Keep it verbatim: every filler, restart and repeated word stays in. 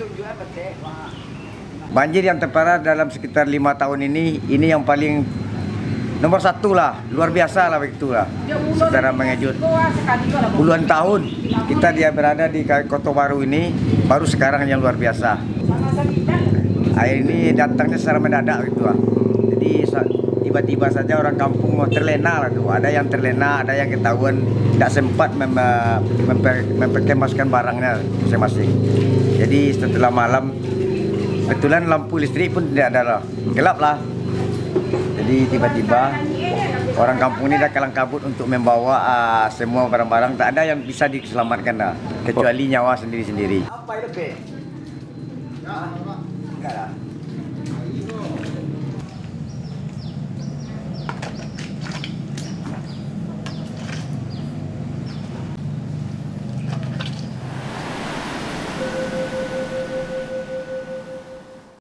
Banjir yang terparah dalam sekitar lima tahun ini, ini yang paling nomor satu lah, luar biasa lah begitulah. Secara mengejut. Puluhan tahun kita dia berada di Kota Baru ini, baru sekarang yang luar biasa. Air ini datangnya secara mendadak gitu lah. Jadi tiba-tiba saja orang kampung mau terlena lah tuh. Ada yang terlena, ada yang ketahuan tidak sempat mem memper memperkemaskan barangnya masing-masing. Jadi setelah malam, kebetulan lampu listrik pun tidak ada lah, gelap lah. Jadi tiba-tiba orang kampung ini dah kalang kabut untuk membawa uh, semua barang-barang. Tak ada yang bisa diselamatkan dah, kecuali nyawa sendiri-sendiri. Apa itu, Be? Enggak lah.